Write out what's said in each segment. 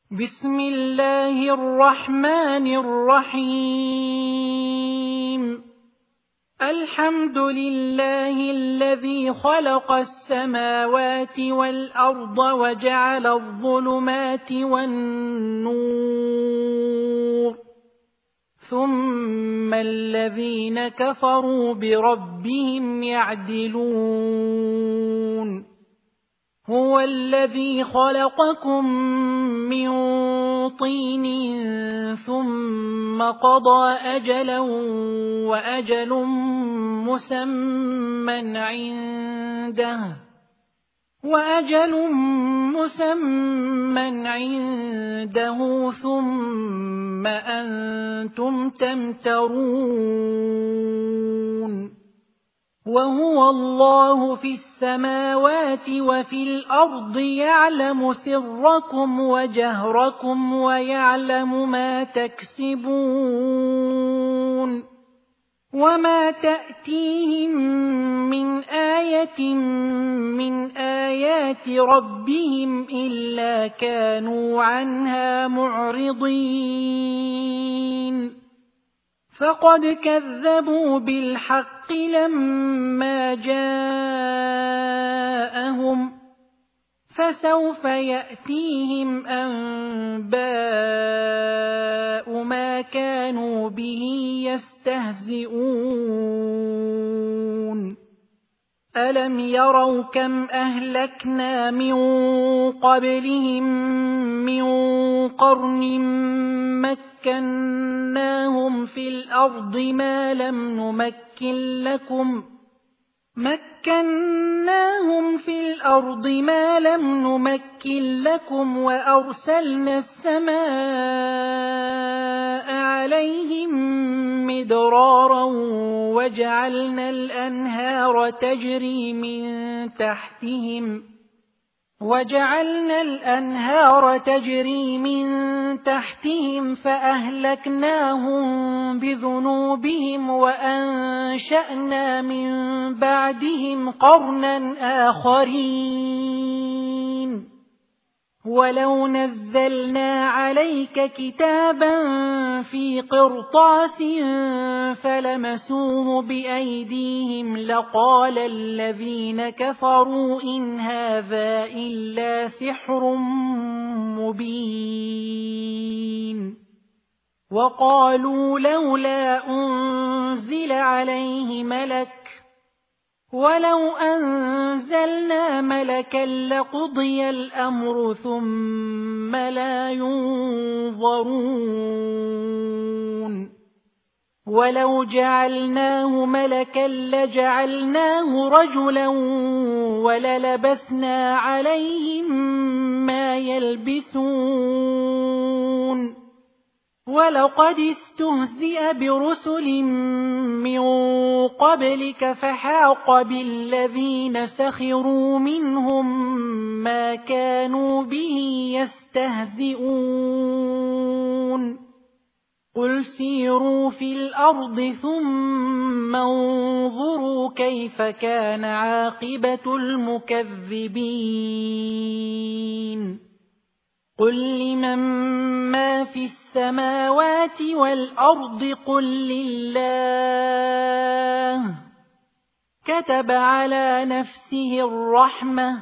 بسم الله الرحمن الرحيم. الحمد لله الذي خلق السماوات والأرض وجعل الظلمات والنور، ثم الذين كفروا بربهم يعدلون. هو الذي خلقكم من طين ثم قضى أجلا وأجل مسمى عنده ثم أنتم تمترون. وهو الله في السماوات وفي الأرض يعلم سركم وجهركم ويعلم ما تكسبون. وما تأتيهم من آية من آيات ربهم إلا كانوا عنها معرضين. فقد كذبوا بالحق لما جاءهم، فسوف يأتيهم أنباء ما كانوا به يستهزئون. ألم يروا كم أهلكنا من قبلهم من قرن مكناهم في الأرض ما لم نمكن لكم وأرسلنا السماء عليهم مدرارا وجعلنا الأنهار تجري من تحتهم فأهلكناهم بذنوبهم وأنشأنا من بعدهم قرنا آخرين. ولو نزلنا عليك كتابا في قرطاس فلمسوه بأيديهم لقال الذين كفروا إن هذا إلا سحر مبين. وقالوا لولا أنزل عليه ملك، ولو أنزلنا ملكا لقضي الأمر ثم لا ينظرون. ولو جعلناه ملكا لجعلناه رجلا وللبسنا عليهم ما يلبسون. ولقد استهزئ برسل من قبلك فحاق بالذين سخروا منهم ما كانوا به يستهزئون. قل سيروا في الأرض ثم انظروا كيف كان عاقبة المكذبين. قل لمن ما في السماوات والأرض قل لله. كتب على نفسه الرحمة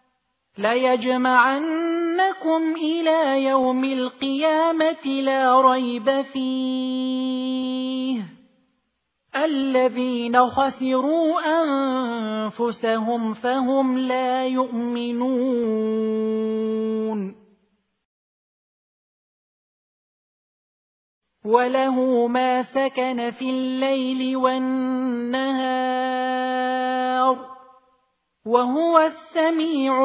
ليجمعنكم إلى يوم القيامة لا ريب فيه. الذين خسروا أنفسهم فهم لا يؤمنون. وله ما سكن في الليل والنهار وهو السميع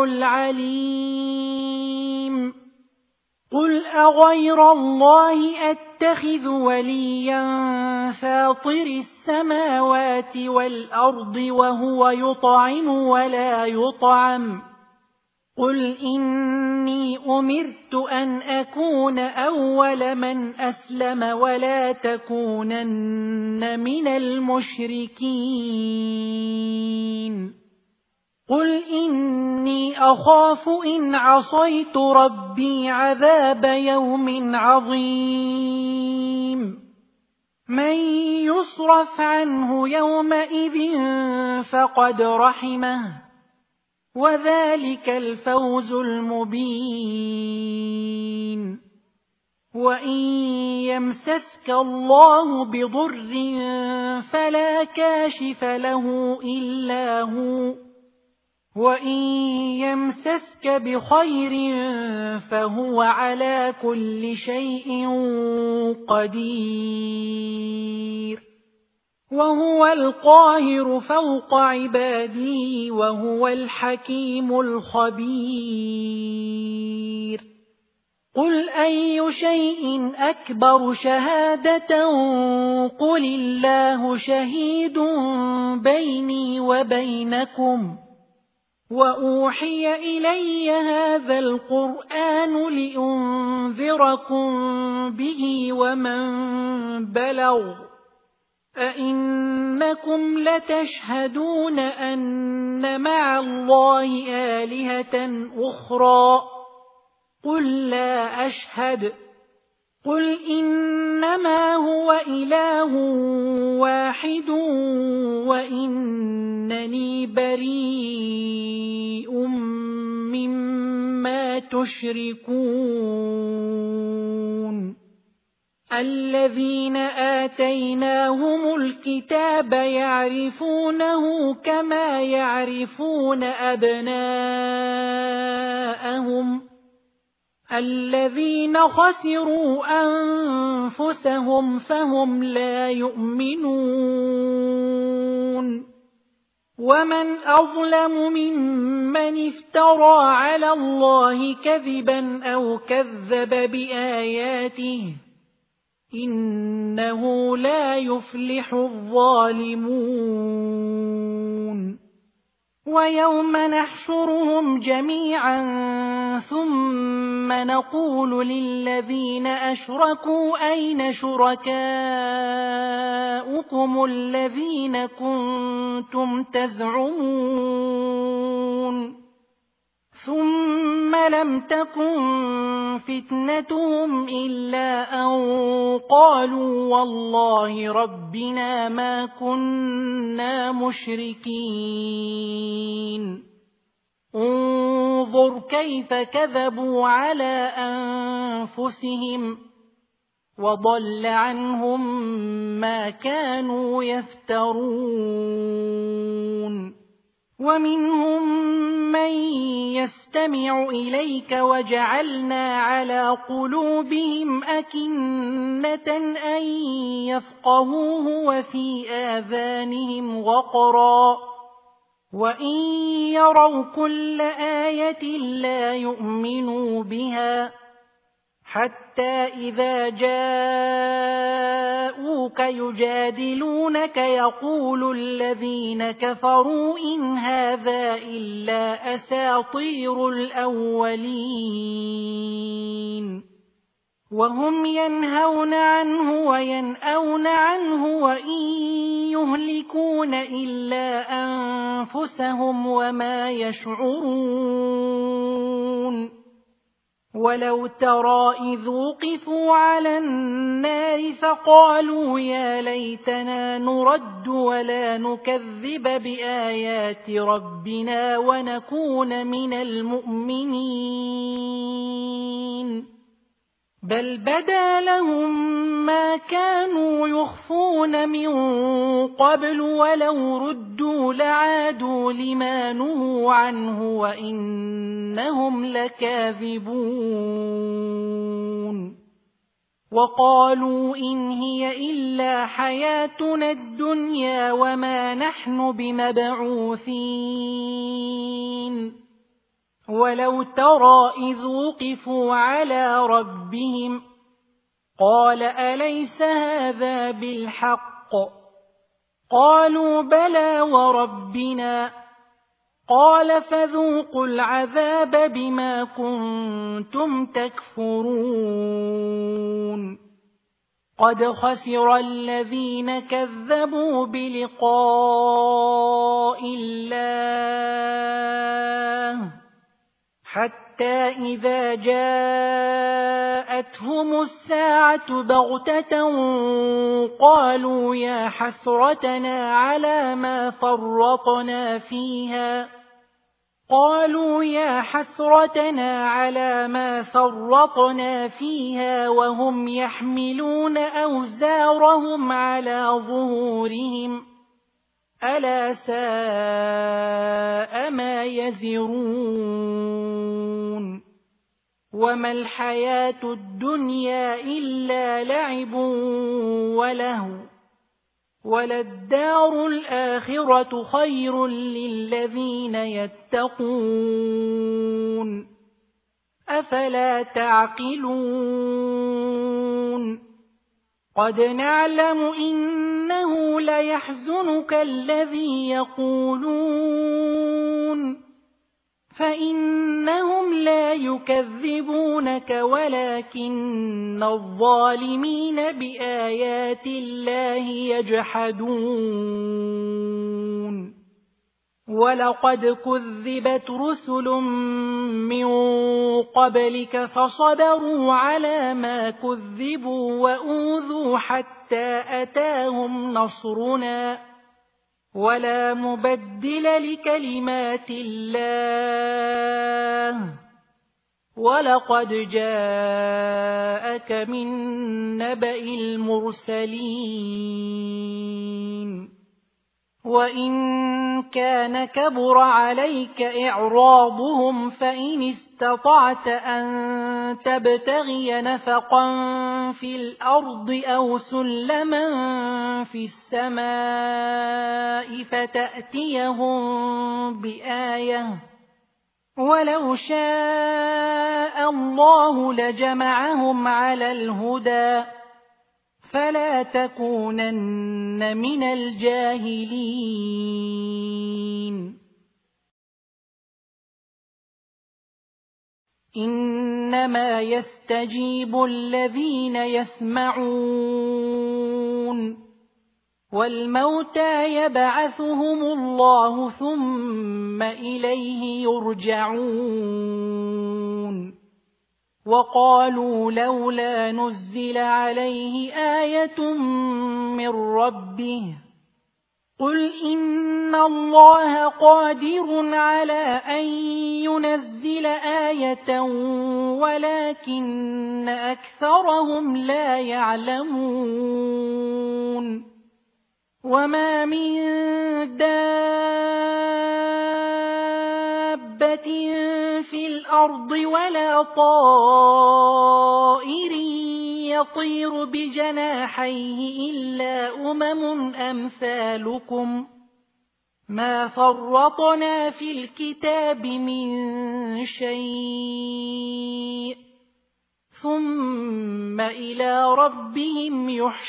العليم. قل أغير الله أتخذ وليا فاطر السماوات والأرض وهو يطعم ولا يطعم. قل إني أمرت أن أكون أول من أسلم ولا تكونن من المشركين. قل إني أخاف إن عصيت ربي عذاب يوم عظيم من يصرف عنه يومئذ فقد رحمه وذلك الفوز المبين وإن يمسسك الله بضر فلا كاشف له إلا هو وإن يمسسك بخير فهو على كل شيء قدير وهو القاهر فوق عباده وهو الحكيم الخبير قل أي شيء أكبر شهادة قل الله شهيد بيني وبينكم وأوحي إلي هذا القرآن لأنذركم به ومن بلغ أئنكم لتشهدون أن مع الله آلهة أخرى قل لا أشهد قل إنما هو إله واحد وإنني بريء مما تشركون الذين آتيناهم الكتاب يعرفونه كما يعرفون أبناءهم الذين خسروا أنفسهم فهم لا يؤمنون ومن أظلم ممن افترى على الله كذبا أو كذب بآياته إنه لا يفلح الظالمون ويوم نحشرهم جميعا ثم نقول للذين أشركوا أين شركاؤكم الذين كنتم تزعمون ثم لم تكن فتنتهم إلا أن قالوا والله ربنا ما كنا مشركين انظر كيف كذبوا على أنفسهم وضل عنهم ما كانوا يفترون ومنهم من يستمع إليك وجعلنا على قلوبهم أكنة أن يفقهوه وفي آذانهم وقرا وإن يروا كل آية لا يؤمنوا بها حتى إذا جاءوك يجادلونك يقول الذين كفروا إن هذا إلا أساطير الأولين وهم ينهون عنه وينأون عنه وإن يهلكون إلا أنفسهم وما يشعرون ولو ترى إذ وقفوا على النار فقالوا يا ليتنا نرد ولا نكذب بآيات ربنا ونكون من المؤمنين بل بدا لهم ما كانوا يخفون من قبل ولو ردوا لعادوا لما نهوا عنه وإنهم لكاذبون وقالوا إن هي إلا حياتنا الدنيا وما نحن بمبعوثين ولو ترى إذ وقفوا على ربهم قال أليس هذا بالحق قالوا بلى وربنا قال فذوقوا العذاب بما كنتم تكفرون قد خسر الذين كذبوا بلقاء الله حتى إذا جاءتهم الساعة بغتة قالوا يا حسرتنا على ما فرطنا فيها وهم يحملون أوزارهم على ظهورهم ألا ساء ما يزرون وما الحياة الدنيا إلا لعب ولهو وللدار الآخرة خير للذين يتقون أفلا تعقلون قد نعلم إنه ليحزنك الذي يقولون فإنهم لا يكذبونك ولكن الظالمين بآيات الله يجحدون ولقد كذبت رسل من قبلك فصبروا على ما كذبوا وأوذوا حتى أتاهم نصرنا ولا مبدل لكلمات الله ولقد جاءك من نبأ المرسلين وإن كان كبر عليك إعراضهم فإن استطعت أن تبتغي نفقا في الأرض أو سلما في السماء فتأتيهم بآية ولو شاء الله لجمعهم على الهدى فلا تكونن من الجاهلين إنما يستجيب الذين يسمعون والموتى يبعثهم الله ثم إليه يرجعون وقالوا لولا نزل عليه آية من ربه قل إن الله قادر على أن ينزل آية ولكن أكثرهم لا يعلمون وما من دابة في الأرض ولا طائر يطير بجناحيه إلا أمم أمثالكم ما فرطنا في الكتاب من شيء ثم إلى ربهم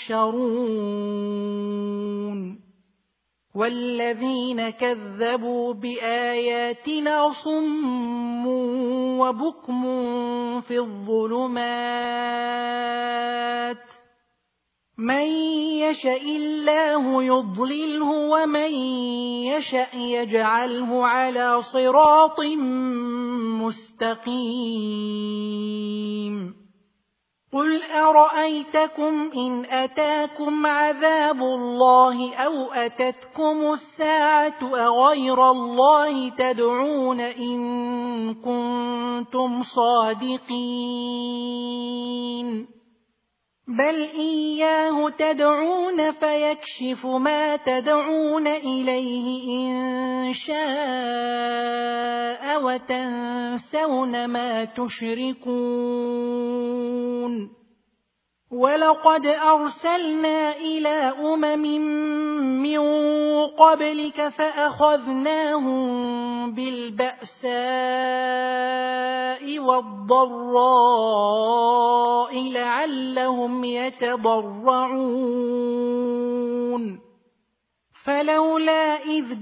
يحشرون والذين كذبوا بآياتنا صم وبكم في الظلمات من يشاء الله يضلله ومن يشاء يجعله على صراط مستقيم قل أرأيتكم إن أتاكم عذاب الله أو أتتكم الساعة أغير الله تدعون إن كنتم صادقين بل إياه تدعون فيكشف ما تدعون إليه إن شاء وتنسون ما تشركون ولقد أرسلنا إلى من قبلك فأخذناهم بالبأساء والضراء لعلهم يتضرعون فلولا إذ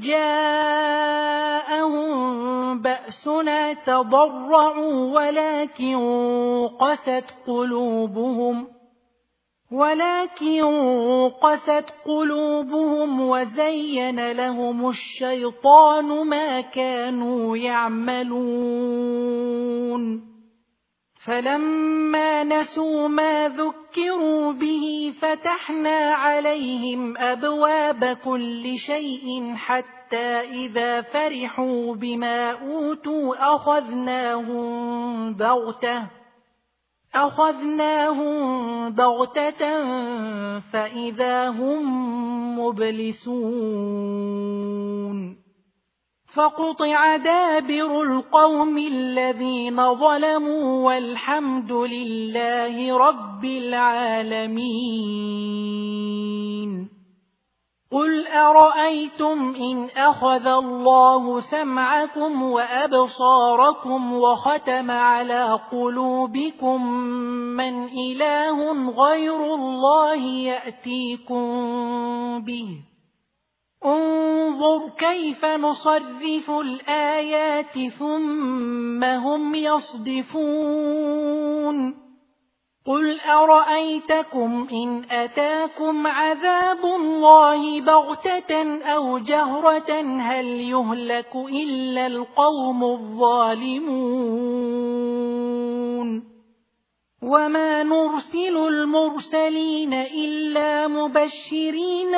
جاءهم بأسنا تضرعوا ولكن قست قلوبهم ولكن قست قلوبهم وزين لهم الشيطان ما كانوا يعملون فلما نسوا ما ذكروا به فتحنا عليهم أبواب كل شيء حتى إذا فرحوا بما أوتوا أخذناهم بغتة فإذا هم مبلسون فقطع دابر القوم الذين ظلموا والحمد لله رب العالمين. قل أرأيتم إن أخذ الله سمعكم وأبصاركم وختم على قلوبكم من إله غير الله يأتيكم به انظر كيف نصرف الآيات ثم هم يصدفون. قل أرأيتكم إن أتاكم عذاب الله بغتة أو جهرة هل يهلك إلا القوم الظالمون وما نرسل المرسلين إلا مبشرين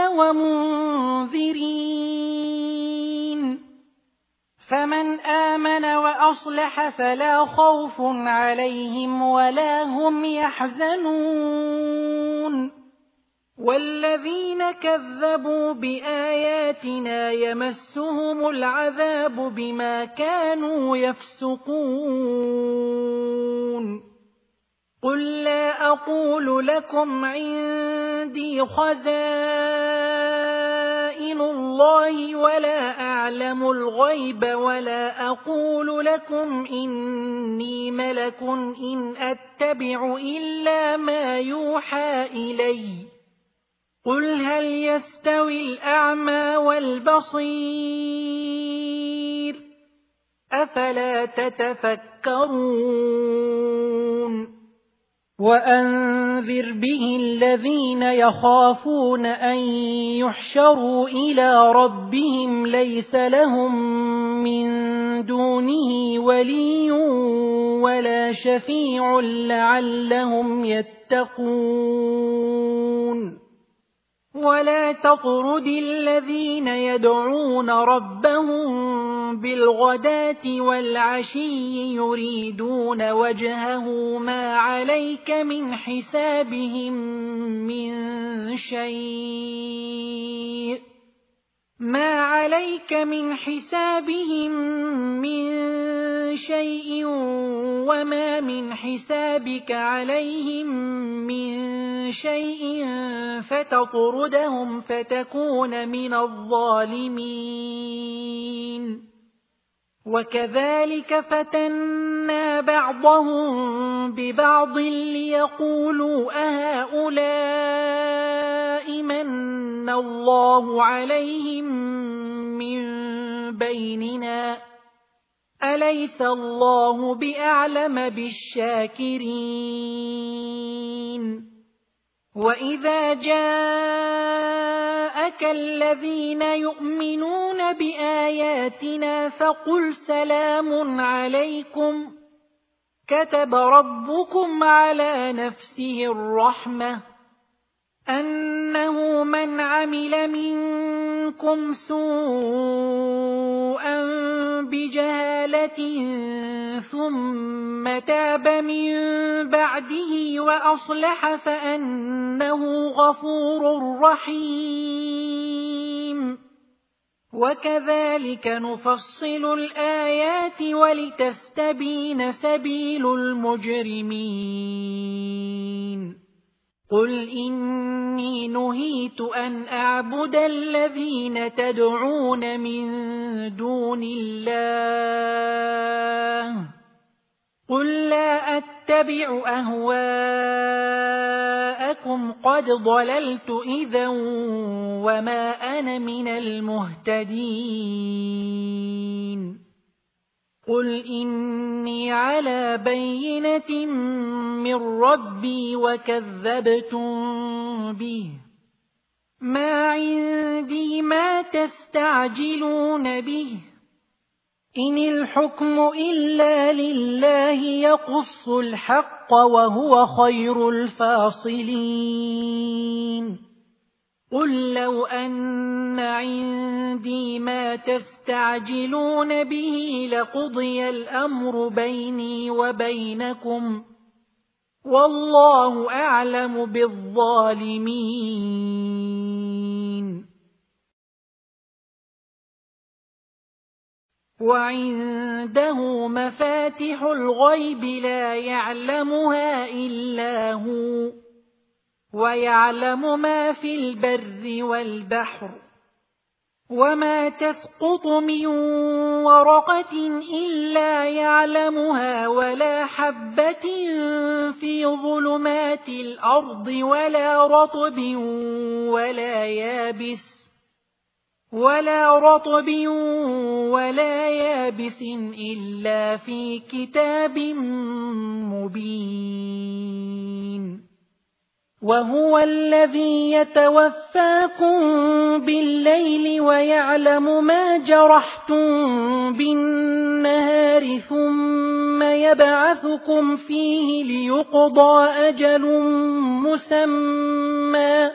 ومنذرين فمن آمن وأصلح فلا خوف عليهم ولا هم يحزنون والذين كذبوا بآياتنا يمسهم العذاب بما كانوا يفسقون. قل لا أقول لكم عندي خزائن الله ولا أعلم الغيب ولا أقول لكم إني ملك إن أتبع إلا ما يوحى إلي. قل هل يستوي الأعمى والبصير أفلا تتفكرون. وأنذر به الذين يخافون أن يحشروا إلى ربهم ليس لهم من دونه ولي ولا شفيع لعلهم يتقون. ولا تطرد الذين يدعون ربهم بالغداة والعشي يريدون وجهه ما عليك من حسابهم من شيء وما من حسابك عليهم من شيء فتطردهم فتكون من الظالمين. وكذلك فتنا بعضهم ببعض ليقولوا أهؤلاء من الله عليهم من بيننا أليس الله بأعلم بالشاكرين. وإذا جاءك الذين يؤمنون بآياتنا فقل سلام عليكم كتب ربكم على نفسه الرحمة أنه من عمل منكم سوءا بجهالة ثم تاب من بعده وأصلح فأنه غفور رحيم. وكذلك نفصل الآيات ولتستبين سبيل المجرمين. قل إني نهيت أن أعبد الذين تدعون من دون الله قل لا أتبع أهواءكم قد ضللت إذا وما أنا من المهتدين. قل إني على بينة من ربي وكذبتم به، ما عندي ما تستعجلون به، إن الحكم إلا لله يقص الحق وهو خير الفاصلين. قل لو أن عندي ما تستعجلون به لقضي الأمر بيني وبينكم، والله أعلم بالظالمين. وعنده مفاتح الغيب لا يعلمها إلا هو، ويعلم ما في البر والبحر، وما تسقط من ورقة إلا يعلمها، ولا حبة في ظلمات الأرض ولا رطب ولا يابس إلا في كتاب مبين. وهو الذي يتوفاكم بالليل ويعلم ما جرحتم بالنهار، ثم يبعثكم فيه ليقضى أجل مسمى،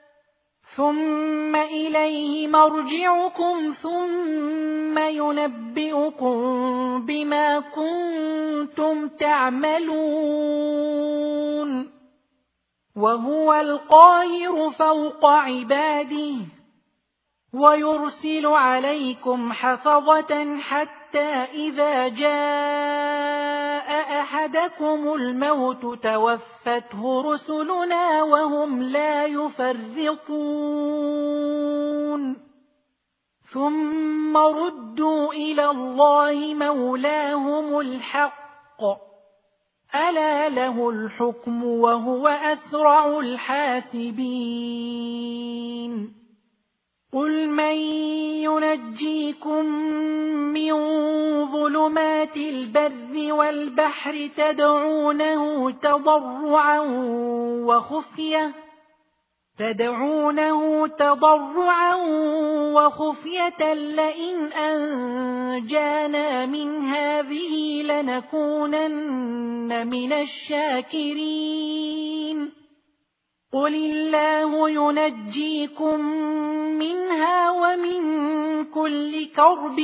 ثم إليه مرجعكم ثم ينبئكم بما كنتم تعملون. وهو القاهر فوق عباده، ويرسل عليكم حفظة حتى إذا جاء أحدكم الموت توفته رسلنا وهم لا يفرطون، ثم ردوا إلى الله مولاهم الحق، ألا له الحكم وهو أسرع الحاسبين. قل من ينجيكم من ظلمات البر والبحر تدعونه تضرعا وخفية لئن أنجانا من هذه لنكونن من الشاكرين. قل الله ينجيكم منها ومن كل كرب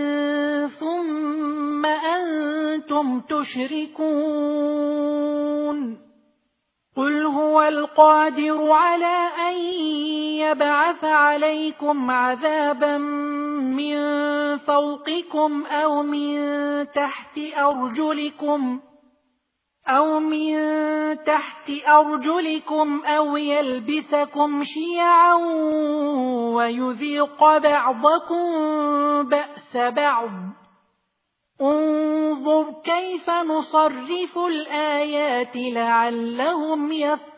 ثم أنتم تشركون. قل هو القادر على أن يبعث عليكم عذابا من فوقكم أو من تحت أرجلكم أو يلبسكم شيعا ويذيق بعضكم بأس بعض. انظر كيف نصرف الآيات لعلهم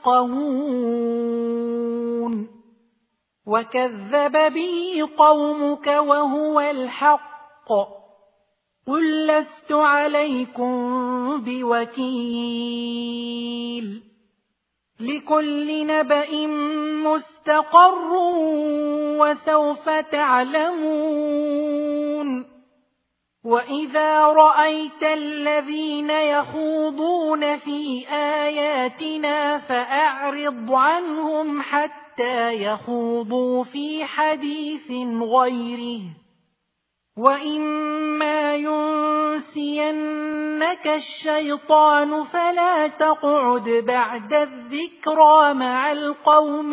يفقهون. وكذب به قومك وهو الحق، قل لست عليكم بوكيل. لكل نبأ مستقر وسوف تعلمون. وإذا رأيت الذين يخوضون في آياتنا فأعرض عنهم حتى يخوضوا في حديث غيره، وإما ينسينك الشيطان فلا تقعد بعد الذكرى مع القوم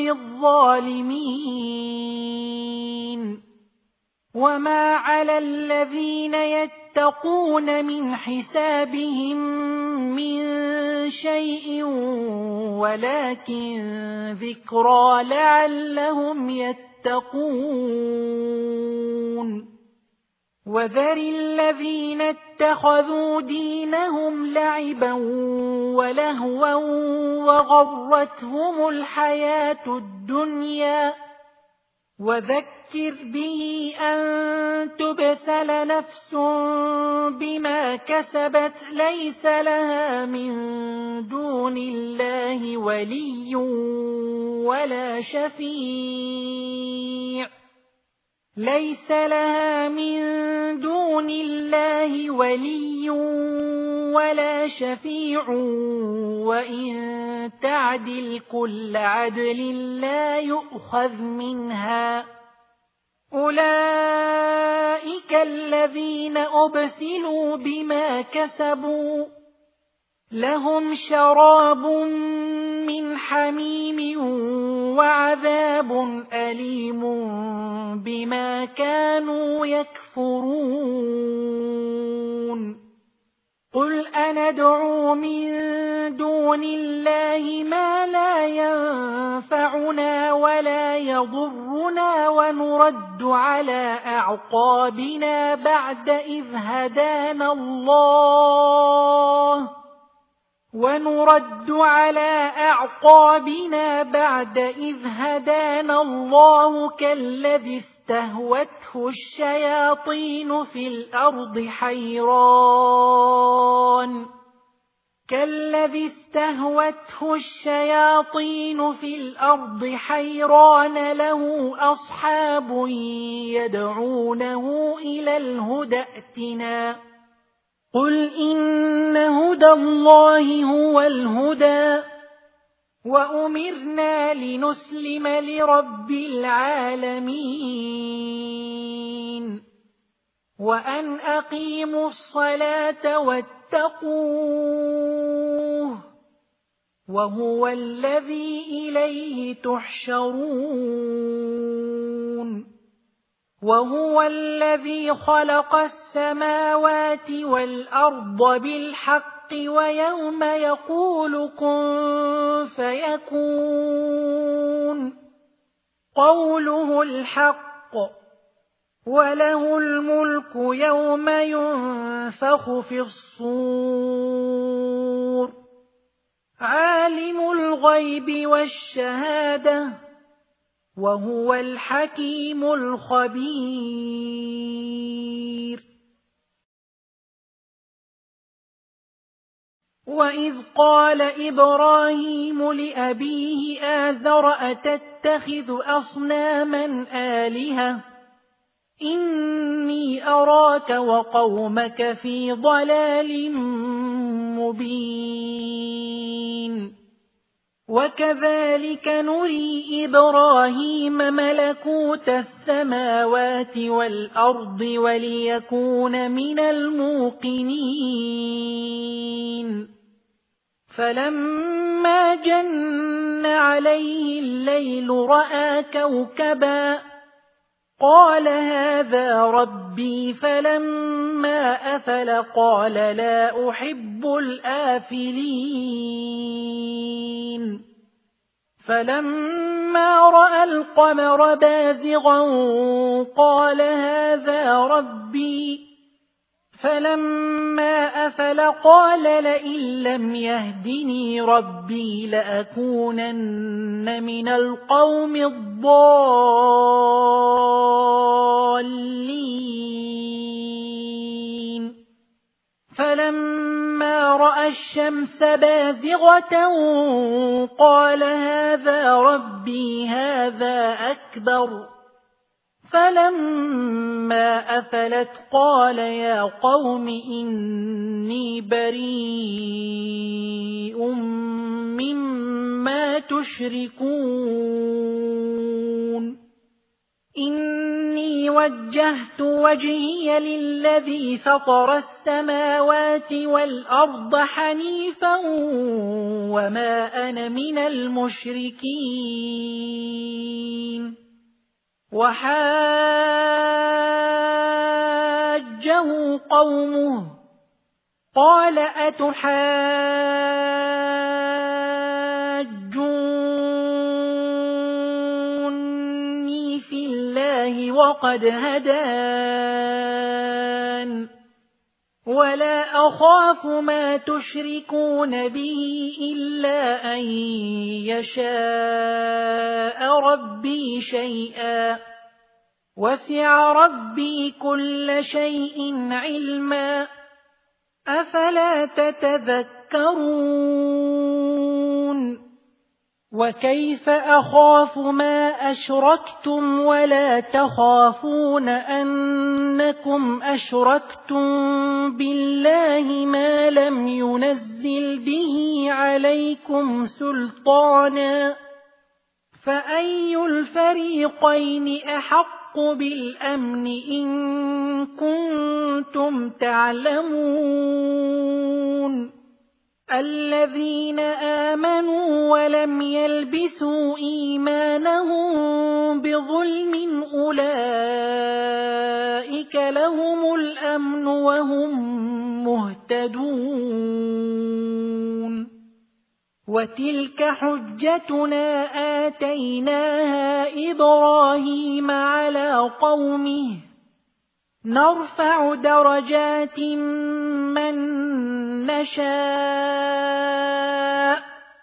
الظالمين. وما على الذين يتقون من حسابهم من شيء ولكن ذكرى لعلهم يتقون. وذر الذين اتخذوا دينهم لعبا ولهوا وغرتهم الحياة الدنيا، وذكر به أن تبسل نفس بما كسبت ليس لها من دون الله ولي ولا شفيع وإن تعدل كل عدل لا يؤخذ منها. أولئك الذين أبسلوا بما كسبوا لهم شراب من حميم وعذاب أليم بما كانوا يكفرون. قل أندعو من دون الله ما لا ينفعنا ولا يضرنا ونرد على أعقابنا بعد إذ هدانا الله كالذي استهوته الشياطين في الأرض حيران له أصحاب يدعونه إلى الهدى ائتنا. قل إن هدى الله هو الهدى وأمرنا لنسلم لرب العالمين وأن أقيموا الصلاة واتقوه وهو الذي إليه تحشرون. وهو الذي خلق السماوات والأرض بالحق ويوم يقول كن فيكون قوله الحق وله الملك يوم ينفخ في الصور عالم الغيب والشهادة وهو الحكيم الخبير. وإذ قال إبراهيم لأبيه آزر أتتخذ أصناما آلهة إني أراك وقومك في ضلال مبين. وكذلك نري إبراهيم ملكوت السماوات والأرض وليكون من الموقنين. فلما جن عليه الليل رأى كوكبا قال هذا ربي فلما أفل قال لا أحب الآفلين. فلما رأى القمر بازغا قال هذا ربي فلما أفل قال لئن لم يهدني ربي لأكونن من القوم الضالين. فلما رأى الشمس بازغة قال هذا ربي هذا أكبر. فلما أفلت قال يا قوم إني بريء مما تشركون. إني وجهت وجهي للذي فطر السماوات والأرض حنيفا وما أنا من المشركين. وحاجه قومه قال أتحاجوني في الله وقد هدان ولا أخاف ما تشركون به إلا أن يشاء ربي شيئا وسع ربي كل شيء علما أفلا تتذكرون وكيف أخاف ما أشركتم ولا تخافون أنكم أشركتم بالله ما لم ينزل به عليكم سلطانا فأي الفريقين أحق بالأمن إن كنتم تعلمون الذين آمنوا ولم يلبسوا إيمانهم بظلم أولئك لهم الأمن وهم مهتدون وتلك حجتنا آتيناها إبراهيم على قومه نرفع درجات من نشاء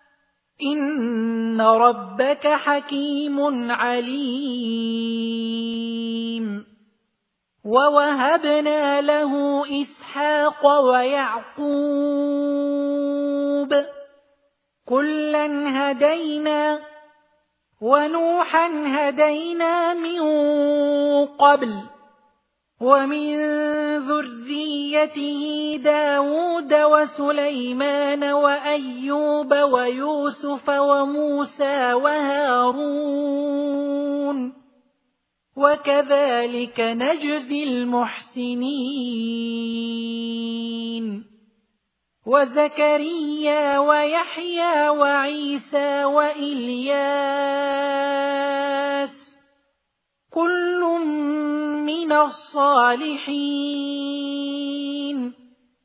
إن ربك حكيم عليم ووهبنا له إسحاق ويعقوب كلا هدينا ونوحا هدينا من قبل ومن ذريته داود وسليمان وأيوب ويوسف وموسى وهارون وكذلك نجزي المحسنين وزكريا ويحيى وعيسى وإلياس كل من الصالحين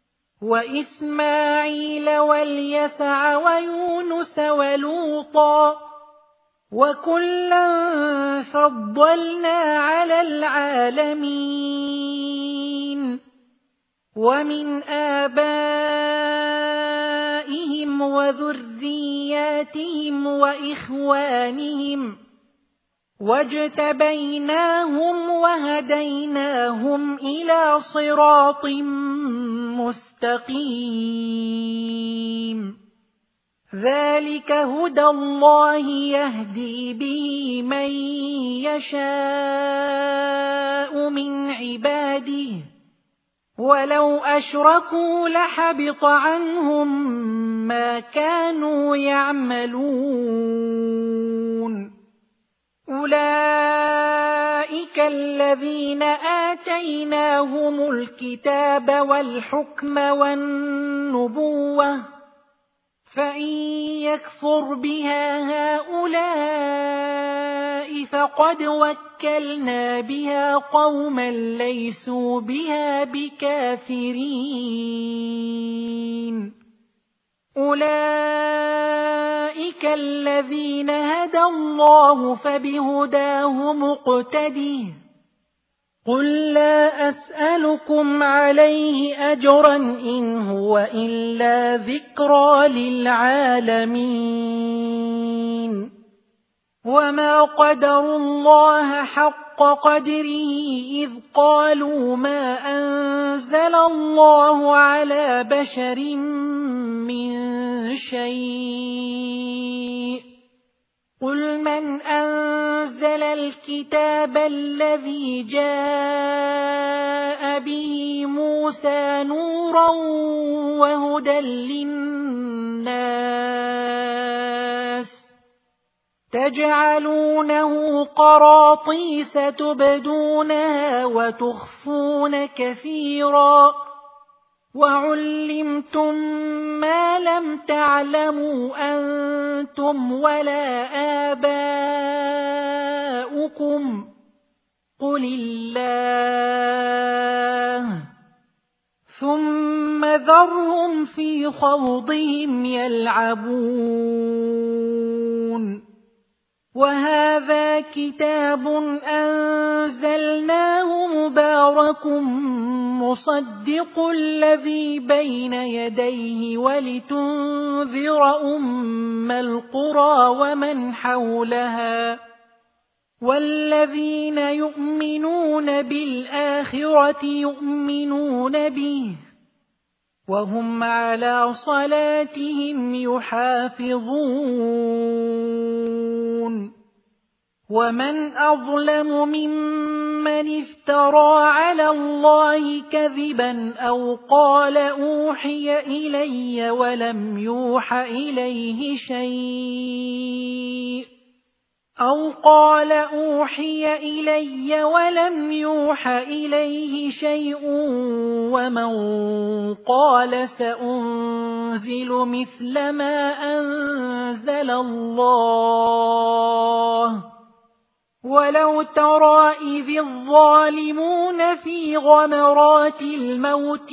وإسماعيل واليسع ويونس ولوطا وكلا فضلنا على العالمين ومن آبائهم وذرياتهم وإخوانهم واجتبيناهم وهديناهم إلى صراط مستقيم ذلك هدى الله يهدي به من يشاء من عباده ولو أشركوا لحبط عنهم ما كانوا يعملون أولئك الذين آتيناهم الكتاب والحكم والنبوة فإن يكفر بها هؤلاء فقد وكلنا بها قوما ليسوا بها بكافرين أولئك الذين هدى الله فبهداه مقتده قل لا أسألكم عليه أجرا إن هو إلا ذكرى للعالمين وما قدروا الله حق قدره إذ قالوا ما أنزل الله على بشر من شيء قل من أنزل الكتاب الذي جاء به موسى نورا وهدى للناس تجعلونه قراطيس تبدونها وتخفون كثيرا وعلمتم ما لم تعلموا أنتم ولا آباؤكم قل الله ثم ذرهم في خوضهم يلعبون وهذا هَذَا كِتَابٌ أَنزَلْنَاهُ مُبَارَكٌ مُصَدِّقُ الَّذِي بَيْنَ يَدَيْهِ وَلِتُنذِرَ أُمَّ الْقُرَىٰ وَمَنْ حَوْلَهَا وَالَّذِينَ يُؤْمِنُونَ بِالْآخِرَةِ يُؤْمِنُونَ بِهِ وَهُمْ عَلَى صَلَاتِهِمْ يُحَافِظُونَ وَمَنْ أَظْلَمُ مِمَّنِ افْتَرَىٰ عَلَى اللَّهِ كَذِبًا أَوْ قَالَ أُوحِيَ إِلَيَّ وَلَمْ يُوحَ إِلَيْهِ شَيْءٌ وَمَنْ قَالَ سَأُنزِلُ مِثْلَ مَا أَنزَلَ اللَّهُ وَلَوْ تَرَىٰ إِذِ الظَّالِمُونَ فِي غَمَرَاتِ الْمَوْتِ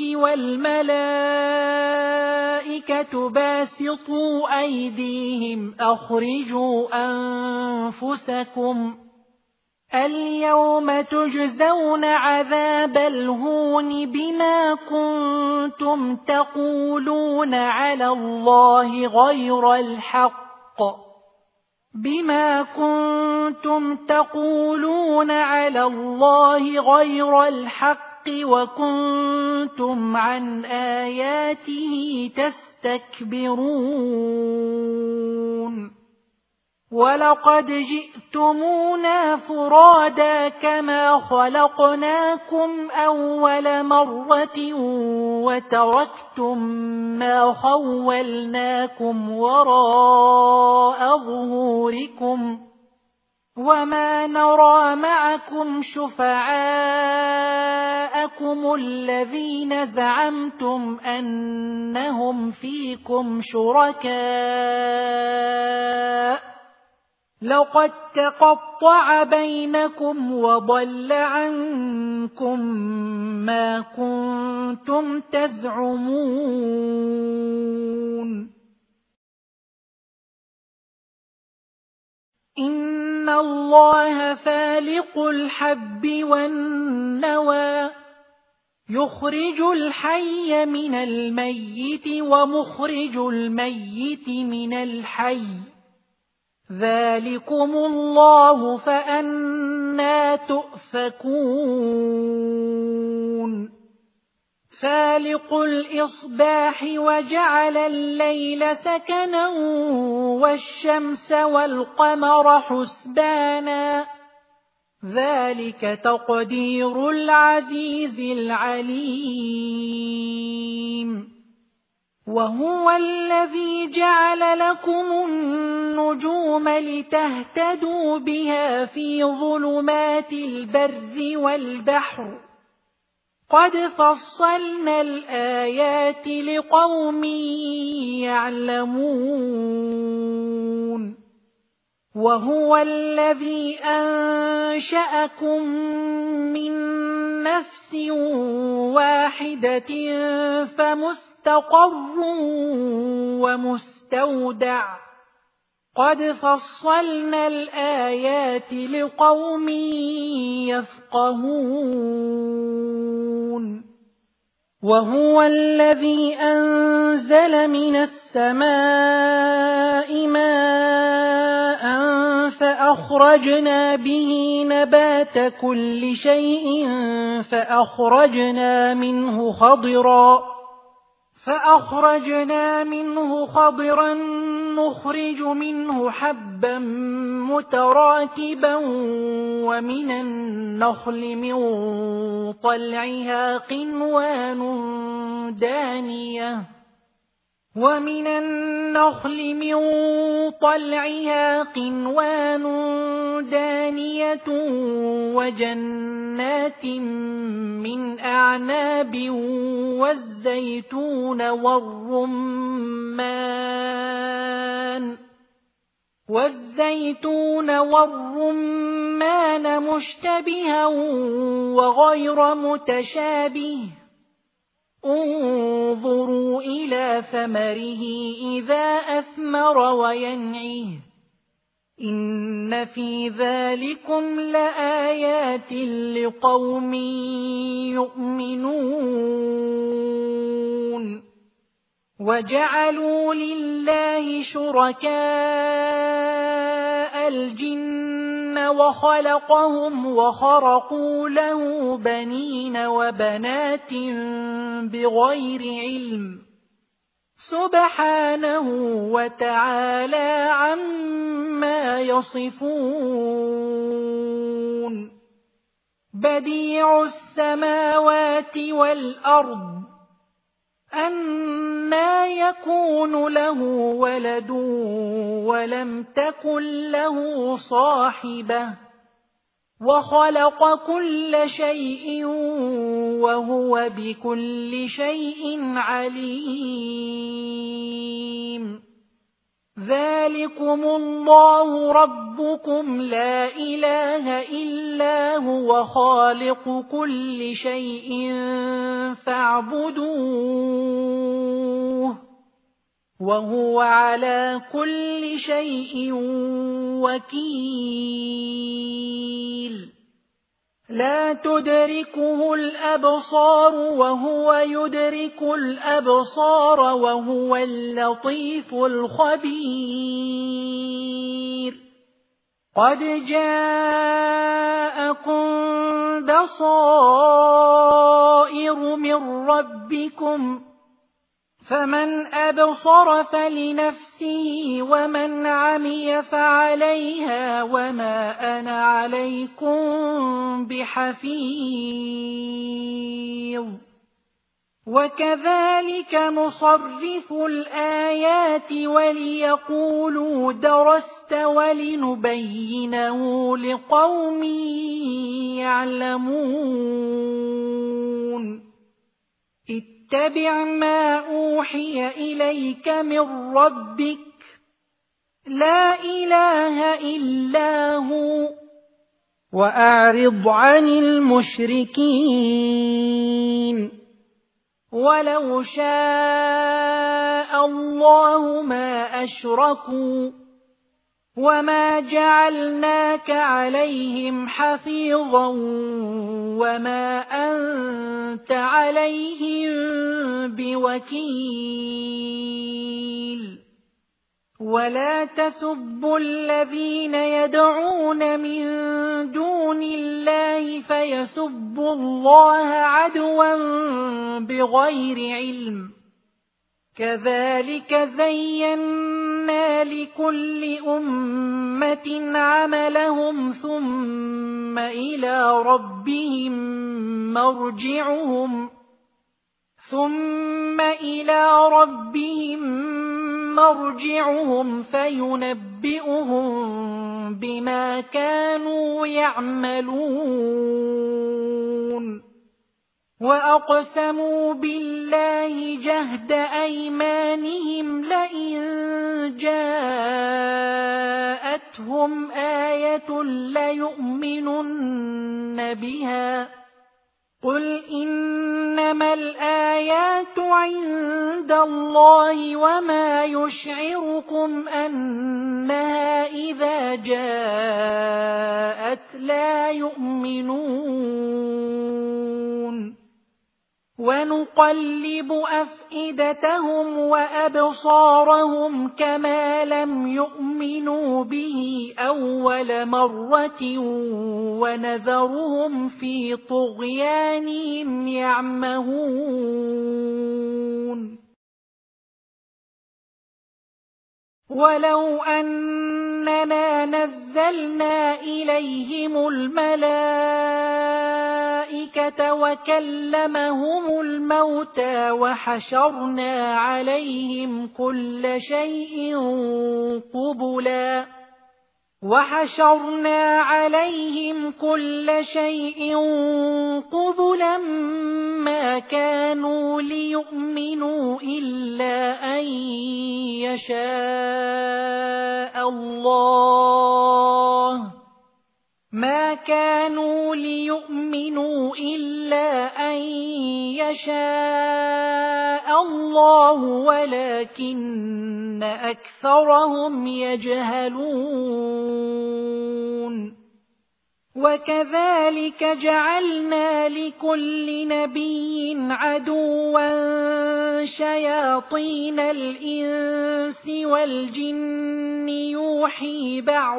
وَالْمَلَائِكَةُ بَاسِطُو أَيْدِيهِمْ أَخْرِجُوا أَنفُسَكُمْ الْيَوْمَ تُجْزَوْنَ عَذَابَ الْهُونِ بِمَا كُنتُمْ تَقُولُونَ عَلَى اللَّهِ غَيْرَ الْحَقِّ وَكُنتُمْ عَنْ آيَاتِهِ تَسْتَكْبِرُونَ وَلَقَدْ جِئْتُمُونَا فُرَادَىٰ كَمَا خَلَقْنَاكُمْ أَوَّلَ مَرَّةٍ وَتَرَكْتُم مَّا خَوَّلْنَاكُمْ وَرَاءَ ظُهُورِكُمْ وَمَا نَرَىٰ مَعَكُمْ شُفَعَاءَكُمُ الَّذِينَ زَعَمْتُمْ أَنَّهُمْ فِيكُمْ شُرَكَاءُ لَقَد تَّقَطَّعَ بَيْنَكُمْ وَضَلَّ عَنكُم مَّا كُنتُمْ تَزْعُمُونَ إِنَّ اللَّهَ فَالِقُ الْحَبِّ وَالنَّوَىٰ يُخْرِجُ الْحَيَّ مِنَ الْمَيِّتِ وَمُخْرِجُ الْمَيِّتِ مِنَ الْحَيِّ ذَلِكُمُ اللَّهُ فَأَنَّىٰ تُؤْفَكُونَ فَالِقُ الْإِصْبَاحِ وَجَعَلَ اللَّيْلَ سَكَنًا وَالشَّمْسَ وَالْقَمَرَ حُسْبَانًا ذَلِكَ تَقْدِيرُ الْعَزِيزِ الْعَلِيمِ وَهُوَ الَّذِي جَعَلَ لَكُمُ النُّجُومَ لِتَهْتَدُوا بِهَا فِي ظُلُمَاتِ الْبَرِّ وَالْبَحْرِ قَدْ فَصَّلْنَا الْآيَاتِ لِقَوْمٍ يَعْلَمُونَ وَهُوَ الَّذِي أَنشَأَكُم مِّن نَّفْسٍ وَاحِدَةٍ فَمُسْتَقَرٌّ وَمُسْتَوْدَعٌ قَدْ فَصَّلْنَا الْآيَاتِ لِقَوْمٍ يَفْقَهُونَ وَهُوَ الَّذِي أَنزَلَ مِنَ السَّمَاءِ مَاءً فَأَخْرَجْنَا بِهِ نَبَاتَ كُلِّ شَيْءٍ فَأَخْرَجْنَا مِنْهُ خَضِرًا نُخْرِجُ مِنْهُ حَبًّا مُتَرَاكِبًا وَمِنَ النَّخْلِ مِن طَلْعِهَا قِنْوَانٌ دَانِيَةٌ وَجَنَّاتٍ مِّنْ أَعْنَابٍ وَالزَّيْتُونَ وَالرُّمَّانَ مُشْتَبِهًا وَغَيْرَ مُتَشَابِهٍ انظُرُوا إِلَى ثَمَرِهِ إِذَا أَثْمَرَ وَيَنْعِهِ إن في ذلكم لآيات لقوم يؤمنون وجعلوا لله شركاء الجن وخلقهم وخرقوا له بنين وبنات بغير علم سبحانه وتعالى عما يصفون بديع السماوات والأرض أنى يكون له ولد ولم تكن له صاحبة وخلق كل شيء وهو بكل شيء عليم ذلكم الله ربكم لا إله إلا هو خالق كل شيء فاعبدوه وهو على كل شيء وكيل لا تدركه الأبصار وهو يدرك الأبصار وهو اللطيف الخبير قد جاءكم بصائر من ربكم فمن أبصر فلنفسه ومن عمي فعليها وما أنا عليكم بحفيظ وكذلك نصرف الآيات وليقولوا درست ولنبينه لقوم يعلمون اتبع ما أوحي إليك من ربك لا إله إلا هو وأعرض عن المشركين ولو شاء الله ما أشركوا وما جعلناك عليهم حفيظا وما أنت عليهم بوكيل ولا تسبوا الذين يدعون من دون الله فيسبوا الله عدوا بغير علم كذلك زينا لكل أمة عملهم ثم إلى ربهم مرجعهم فينبئهم بما كانوا يعملون وأقسموا بالله جهد أيمانهم لئن جاءتهم آية ليؤمنن بها قل إنما الآيات عند الله وما يشعركم أنها إذا جاءت لا يؤمنون ونقلب أفئدتهم وأبصارهم كما لم يؤمنوا به أول مرة ونذرهم في طغيانهم يعمهون ولو أننا نزلنا إليهم الملائكة وكلمهم الموتى وحشرنا عليهم كل شيء قبلا ما كانوا ليؤمنوا إلا أن يشاء الله ولكن أكثرهم يجهلون وكذلك جعلنا لكل نبي عدوا شياطين الإنس والجن يوحي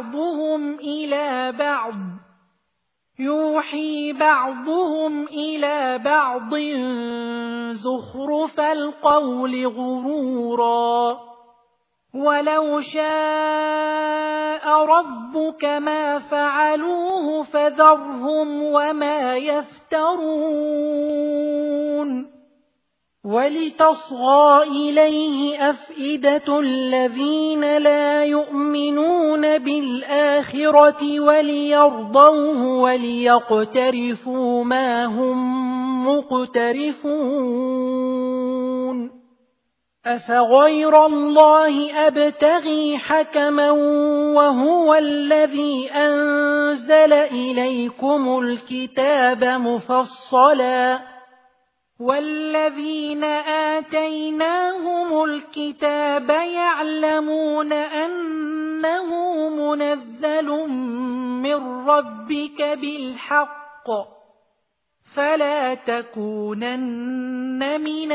بعضهم إلى بعض زخرف القول غرورا ولو شاء ربك ما فعلوه فذرهم وما يفترون ولتصغى إليه أفئدة الذين لا يؤمنون بالآخرة وليرضوه وليقترفوا ما هم مقترفون أفغير الله أبتغي حكما وهو الذي أنزل إليكم الكتاب مفصلا والذين آتيناهم الكتاب يعلمون أنه منزل من ربك بالحق فلا تكونن من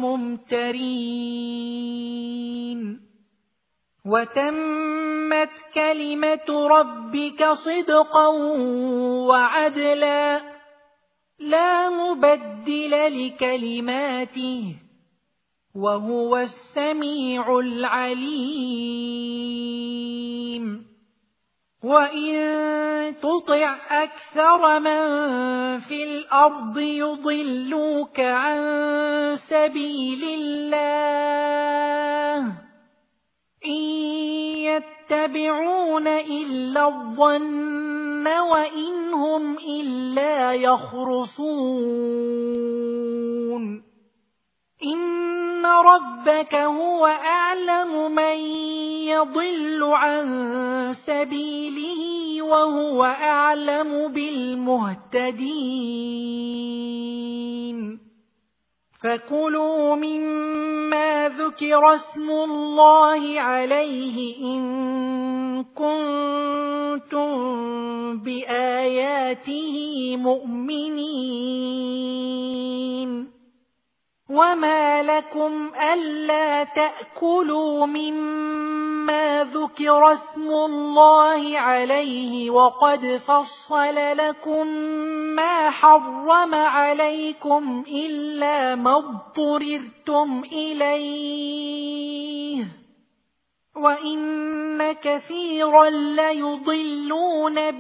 الممترين وتمت كلمة ربك صدقا وعدلا لا مبدل لكلماته وهو السميع العليم وإن تطع أكثر من في الأرض يضلوك عن سبيل الله إن يتبعون إلا الظن وإن هم إلا يخرصون إن ربك هو أعلم من يضل عن سبيله وهو أعلم بالمهتدين فكلوا مما ذكر اسم الله عليه إن كنتم بآياته مؤمنين وما لكم ألا تأكلوا مما ذكر اسم الله عليه وقد فصل لكم ما حرم عليكم إلا ما اضطررتم إليه وإن كثيرا ليضلون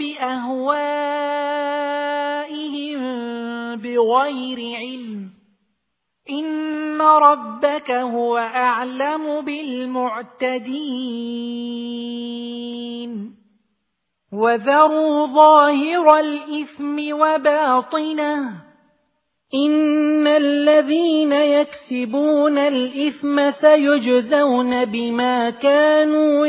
بأهوائهم بغير علم إن ربك هو أعلم بالمعتدين وذروا ظاهر الإثم وباطنه إن الذين يكسبون الإثم سيجزون بما كانوا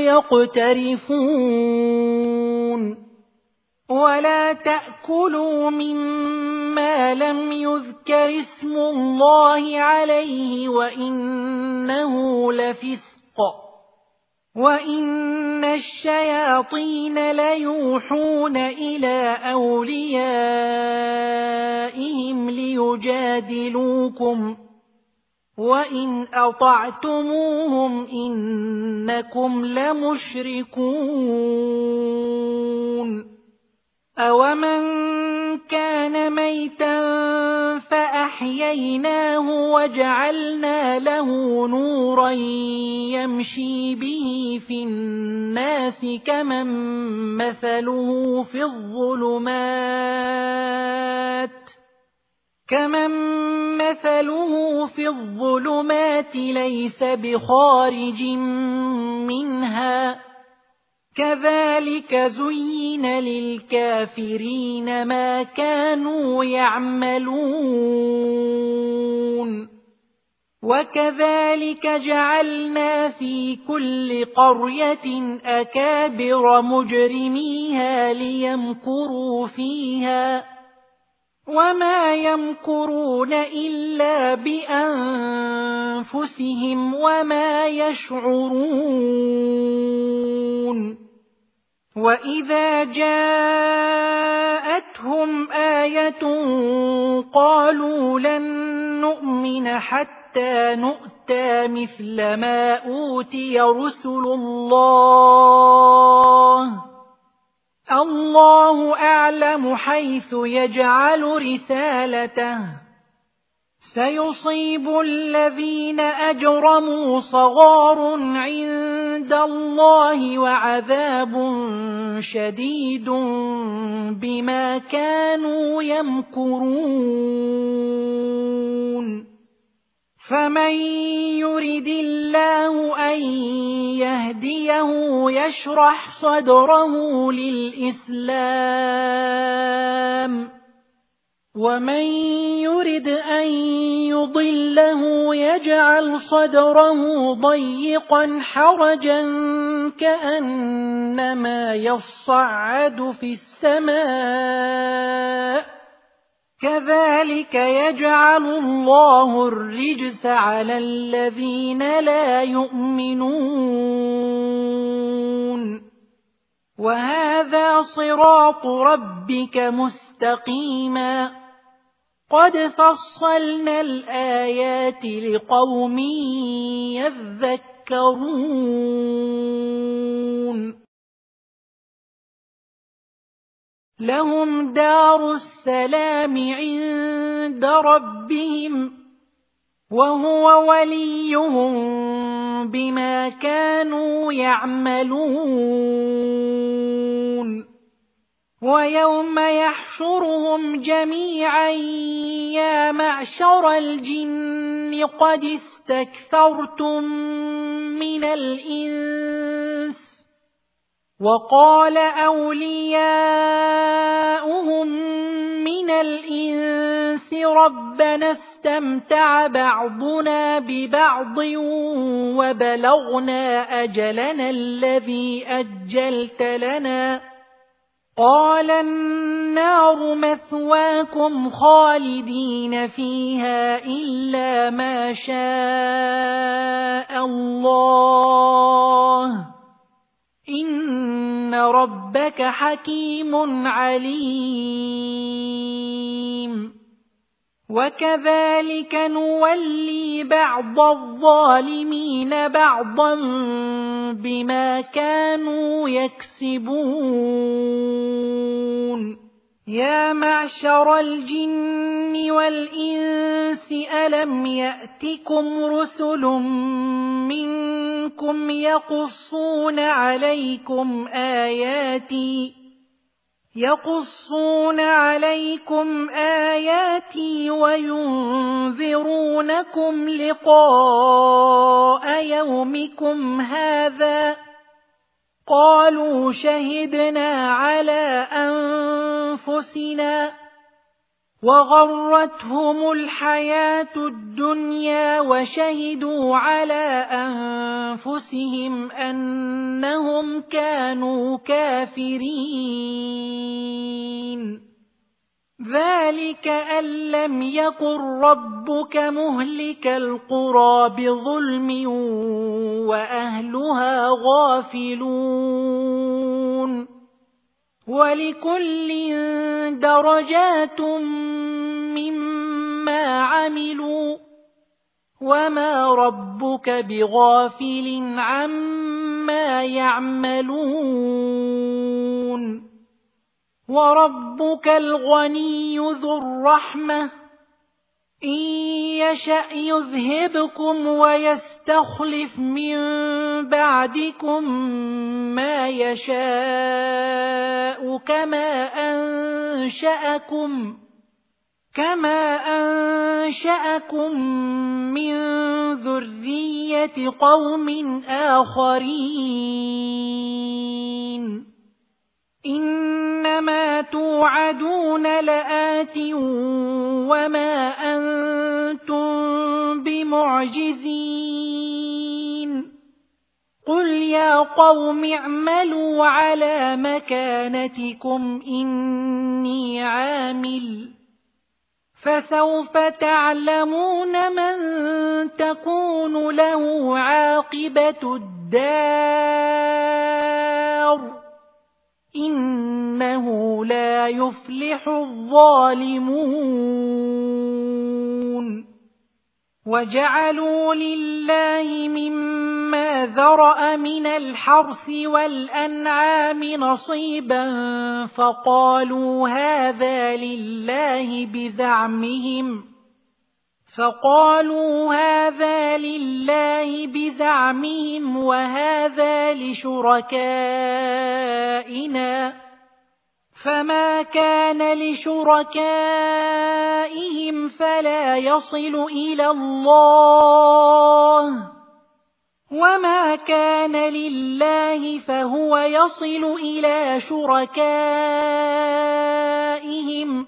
يقترفون ولا تأكلوا مما لم يذكر اسم الله عليه وإنه لفسق وإن الشياطين ليوحون إلى أوليائهم ليجادلوكم وإن أطعتموهم إنكم لمشركون أَوَمَنْ كَانَ مَيْتًا فَأَحْيَيْنَاهُ وَجَعَلْنَا لَهُ نُورًا يَمْشِي بِهِ فِي النَّاسِ كَمَنْ مثله في الظلمات ليس بخارج منها كذلك زين للكافرين ما كانوا يعملون وكذلك جعلنا في كل قرية أكابر مجرميها ليمكروا فيها وما يمكرون إلا بأنفسهم وما يشعرون وإذا جاءتهم آية قالوا لن نؤمن حتى نؤتى مثل ما أوتي رسل الله أعلم حيث يجعل رسالته سيصيب الذين أجرموا صغار عند الله وعذاب شديد بما كانوا يمكرون فمن يرد الله أن يهديه يشرح صدره للإسلام ومن يرد أن يضله يجعل صدره ضيقا حرجا كأنما يصعد في السماء كذلك يجعل الله الرجس على الذين لا يؤمنون وهذا صراط ربك مستقيما قد فصلنا الآيات لقوم يذكرون لهم دار السلام عند ربهم وهو وليهم بما كانوا يعملون ويوم يحشرهم جميعا يا معشر الجن قد استكثرتم من الإنس وقال أولياؤهم من الإنس ربنا استمتع بعضنا ببعض وبلغنا أجلنا الذي أجلت لنا قال النار مثواكم خالدين فيها إلا ما شاء الله إن ربك حكيم عليم وكذلك نولي بعض الظالمين بعضا بما كانوا يكسبون يا معشر الجن والإنس ألم يأتكم رسل منكم يقصون عليكم آياتي وينذرونكم لقاء يومكم هذا قالوا شهدنا على أنفسنا وغرتهم الحياة الدنيا وشهدوا على أنفسهم أنهم كانوا كافرين ذلك أن لم يكن ربك مهلك القرى بظلم وأهلها غافلون ولكل درجات مما عملوا وما ربك بغافل عما يعملون وربك الغني ذو الرحمة إن يشأ يذهبكم ويستخلف من بعدكم ما يشاء كما أنشأكم من ذرية قوم آخرين إنما توعدون لآت وما أنتم بمعجزين قل يا قوم اعملوا على مكانتكم إني عامل فسوف تعلمون من تكون له عاقبة الدار إنه لا يفلح الظالمون وجعلوا لله مما ذرأ من الحرث والأنعام نصيبا فقالوا هذا لله بزعمهم وهذا لشركائنا فما كان لشركائهم فلا يصل إلى الله وما كان لله فهو يصل إلى شركائهم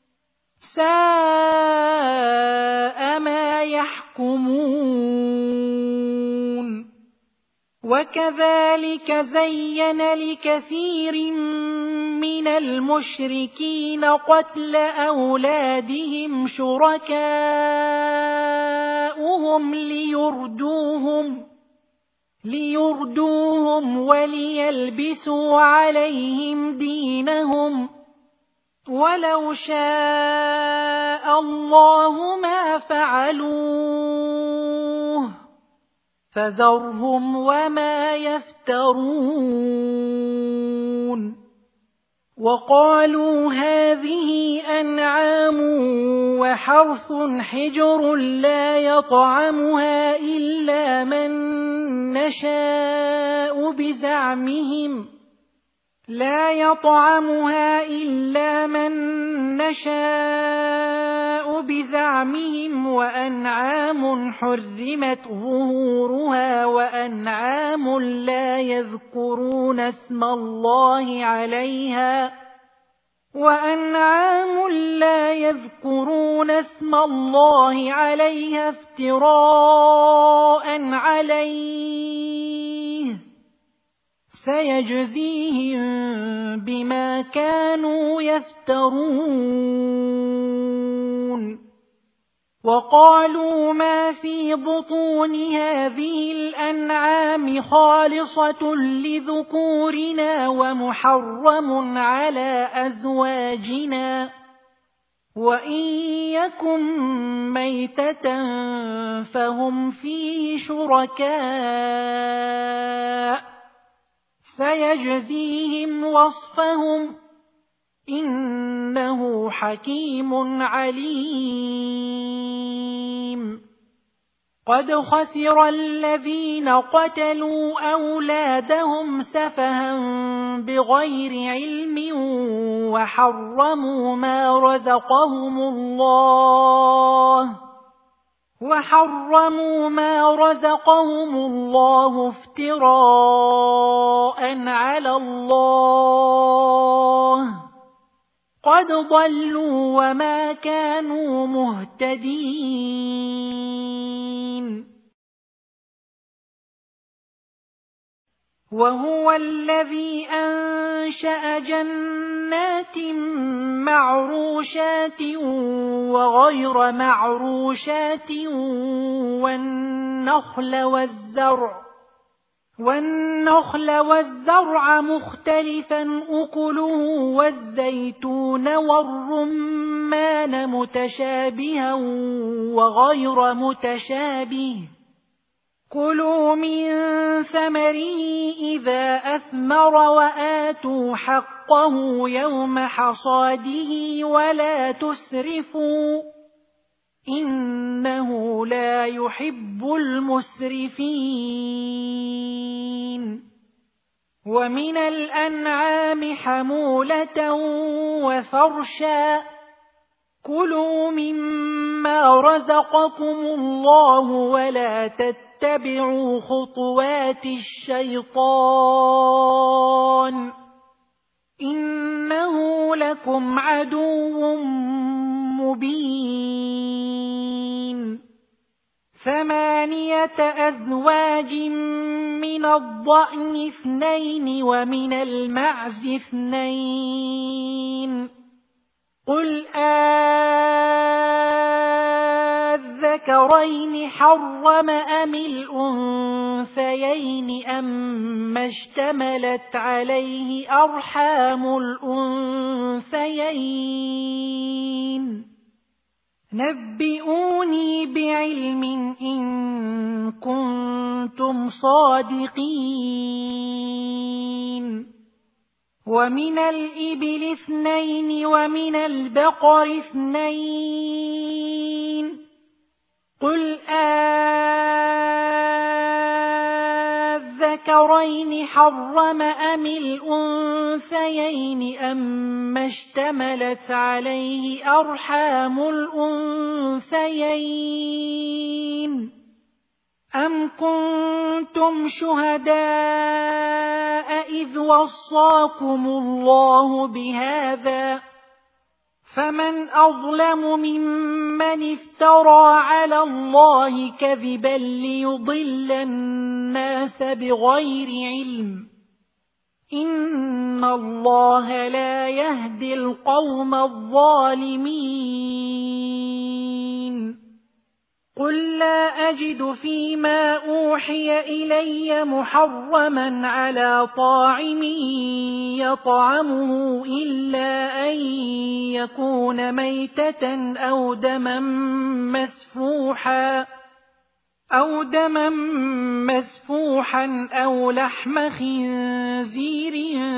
ساء ما يحكمون وكذلك زين لكثير من المشركين قتل أولادهم شركاؤهم ليردوهم وليلبسوا عليهم دينهم ولو شاء الله ما فعلوه فذرهم وما يفترون وقالوا هذه أنعام وحرث حجر لا يطعمها إلا من نشاء بزعمهم وأنعام حرمت ظهورها وأنعام لا يذكرون اسم الله عليها افتراء عليه سيجزيهم بما كانوا يفترون وقالوا ما في بطون هذه الأنعام خالصة لذكورنا ومحرم على أزواجنا وإن يكن ميتة فهم فيه شركاء سيجزيهم وصفهم إنه حكيم عليم قد خسر الذين قتلوا أولادهم سفها بغير علم وحرموا ما رزقهم الله افتراء على الله قد ضلوا وما كانوا مهتدين وهو الذي أنشأ جنات معروشات وغير معروشات والنخل والزرع مختلفا أكله والزيتون والرمان متشابها وغير متشابه كلوا من ثمره إذا أثمر وآتوا حقه يوم حصاده ولا تسرفوا إنه لا يحب المسرفين ومن الأنعام حمولة وفرشا كلوا مما رزقكم الله ولا تتبعوا خطوات الشيطان إنه لكم عدو مبين 8 أزواج من الضأن 2 ومن المعز 2 قل أذكرين حرم أم الأنثيين أما اشتملت عليه أرحام الأنثيين نبئوني بعلم إن كنتم صادقين ومن الإبل 2 ومن البقر 2 قل أذكرين حرم أم الأنثيين أما اشتملت عليه أرحام الأنثيين أم كنتم شهداء إذ وصاكم الله بهذا فمن أظلم ممن افترى على الله كذبا ليضل الناس بغير علم إن الله لا يهدي القوم الظالمين قل لا أجد فيما أوحي إلي محرما على طاعم يطعمه إلا أن يكون ميتة أو دما مسفوحا أو لحم خنزير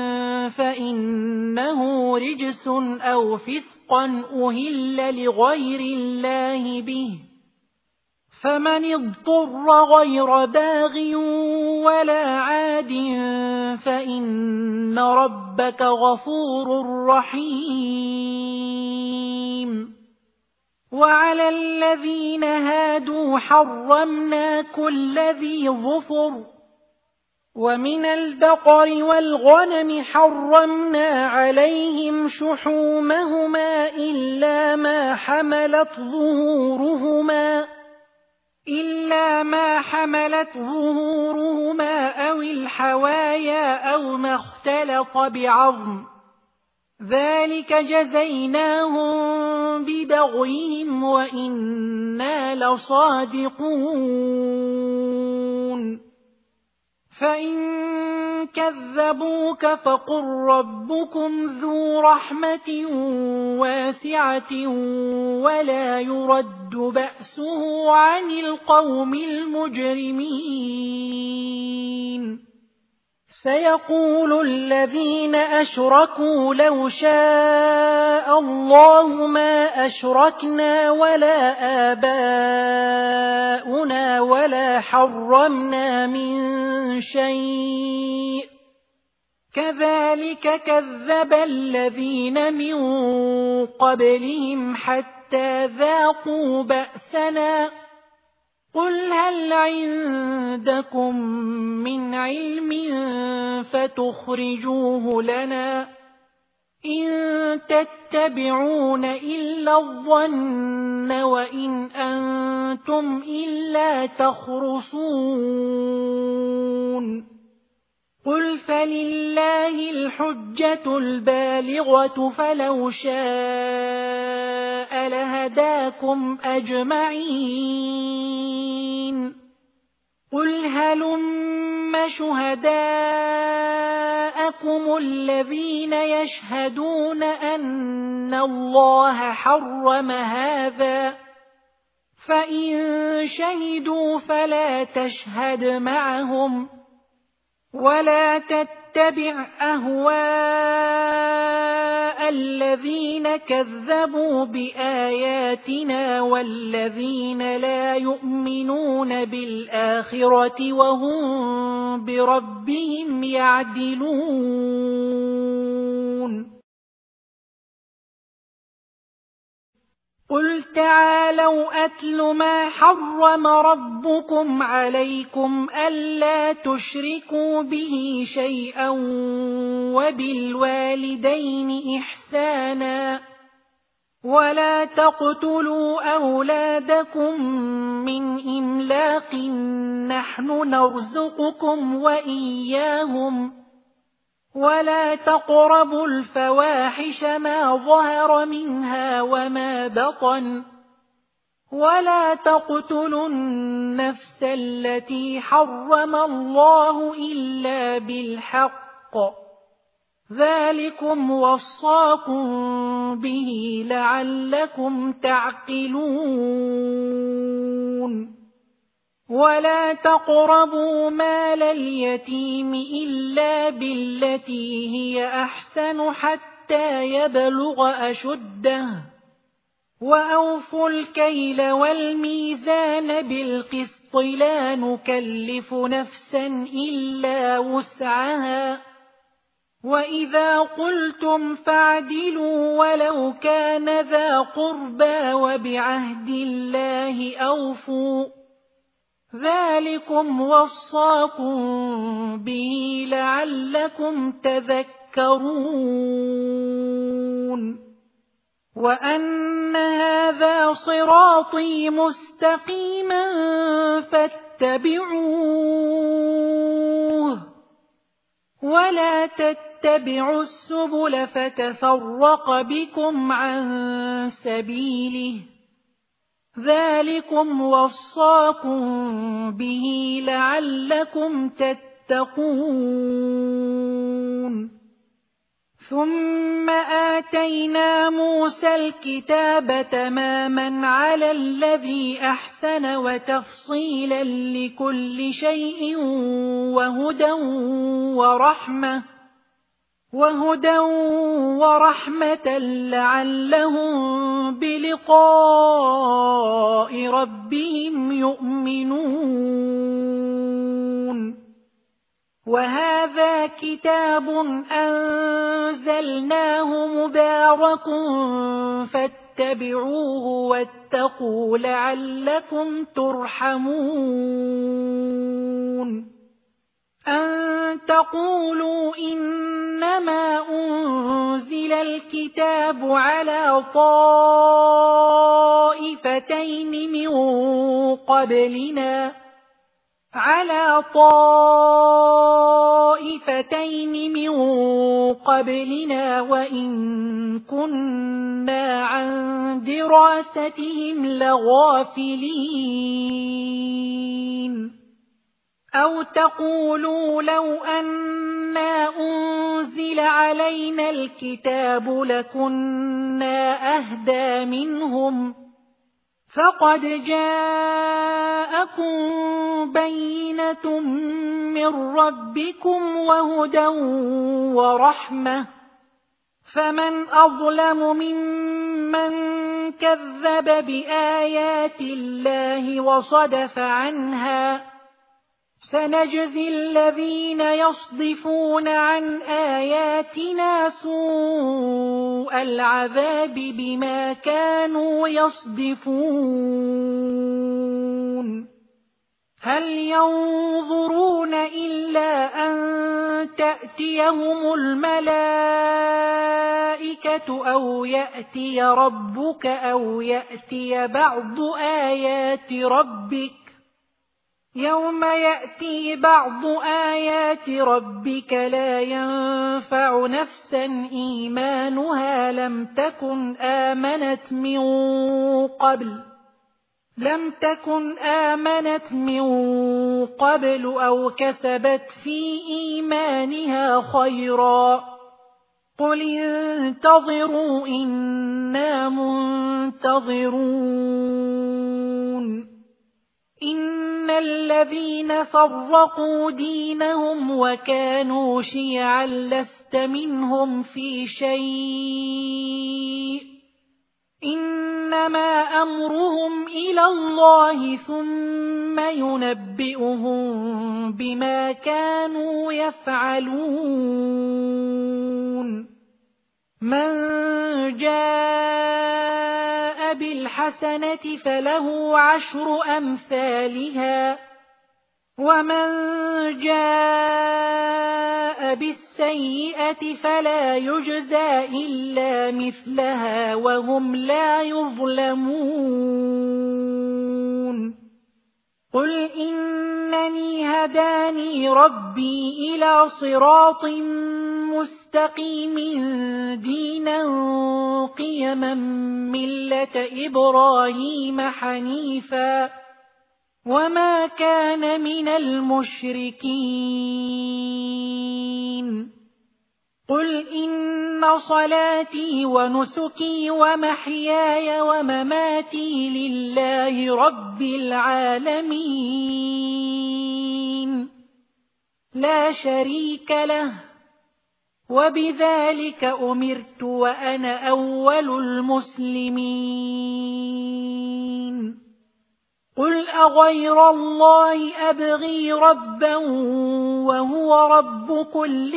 فإنه رجس أو فسقا أهل لغير الله به فمن اضطر غير باغ ولا عاد فإن ربك غفور رحيم وعلى الذين هادوا حرمنا كل ذي ظفر ومن البقر والغنم حرمنا عليهم شحومهما إلا ما حملت ظهورهما أو الحوايا أو ما اختلط بعظم ذلك جزيناهم ببغيهم وإنا لصادقون فإن كذبوك فقل ربكم ذو رحمة واسعة ولا يرد بأسه عن القوم المجرمين سيقول الذين أشركوا لو شاء الله ما أشركنا ولا آباؤنا ولا حرمنا من شيء كذلك كذب الذين من قبلهم حتى ذاقوا بأسنا قل هل عندكم من علم فتخرجوه لنا إن تتبعون إلا الظن وإن أنتم إلا تخرصون قل فلله الحجة البالغة فلو شاء لهداكم أجمعين قل هلم شهداءكم الذين يشهدون أن الله حرم هذا فإن شهدوا فلا تشهد معهم ولا تتبع أهواء الذين كذبوا بآياتنا والذين لا يؤمنون بالآخرة وهم بربهم يعدلون قل تعالوا أتل ما حرم ربكم عليكم ألا تشركوا به شيئا وبالوالدين إحسانا ولا تقتلوا أولادكم من إملاق نحن نرزقكم وإياهم ولا تقربوا الفواحش ما ظهر منها وما بطن ولا تقتلوا النفس التي حرم الله إلا بالحق ذلكم وصاكم به لعلكم تعقلون ولا تقربوا مال اليتيم إلا بالتي هي أحسن حتى يبلغ أشده وأوفوا الكيل والميزان بالقسط لا نكلف نفسا إلا وسعها وإذا قلتم فاعدلوا ولو كان ذا قربى وبعهد الله أوفوا ذلكم وصاكم به لعلكم تذكرون وأن هذا صراطي مستقيما فاتبعوه ولا تتبعوا السبل فتفرق بكم عن سبيله ذلكم وصاكم به لعلكم تتقون ثم آتينا موسى الكتاب تماما على الذي أحسن وتفصيلا لكل شيء وهدى ورحمة لعلهم بلقاء ربهم يؤمنون وهذا كتاب أنزلناه مبارك فاتبعوه واتقوا لعلكم ترحمون أن تقولوا إنما أنزل الكتاب على طائفتين من قبلنا وإن كنا عن دراستهم لغافلين أو تقولوا لو أنا أنزل علينا الكتاب لكنا أهدى منهم فقد جاءكم بينة من ربكم وهدى ورحمة فمن أظلم ممن كذب بآيات الله وصدف عنها سنجزي الذين يصدفون عن آياتنا سوء العذاب بما كانوا يصدفون هل ينظرون إلا أن تأتيهم الملائكة أو يأتي ربك أو يأتي بعض آيات ربك يوم يأتي بعض آيات ربك لا ينفع نفسا إيمانها لم تكن آمنت من قبل أو كسبت في إيمانها خيرا قل انتظروا إنا منتظرون إن الذين فرقوا دينهم وكانوا شيعا لست منهم في شيء إنما أمرهم إلى الله ثم ينبئهم بما كانوا يفعلون من جاء بالحسنة فله 10 أمثالها ومن جاء بالسيئة فلا يجزى إلا مثلها وهم لا يظلمون قل إنني هداني ربي إلى صراط مستقيم دينا قيما ملة إبراهيم حنيفا وما كان من المشركين قل إن صلاتي ونسكي ومحياي ومماتي لله رب العالمين لا شريك له وبذلك أمرت وأنا أول المسلمين قل أغير الله أبغي ربا وهو رب كل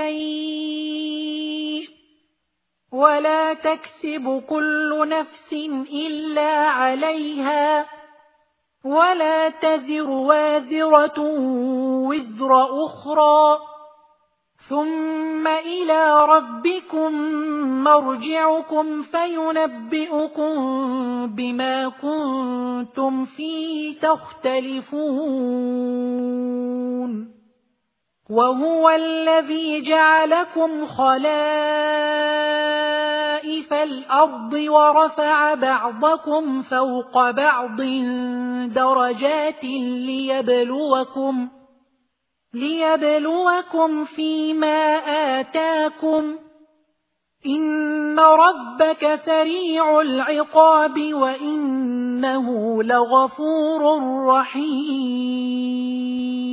شيء ولا تكسب كل نفس إلا عليها ولا تزر وازرة وزر أخرى ثم إلى ربكم مرجعكم فينبئكم بما كنتم فيه تختلفون وهو الذي جعلكم خلائف الأرض ورفع بعضكم فوق بعض درجات ليبلوكم فيما آتاكم إن ربك سريع العقاب وإنه لغفور رحيم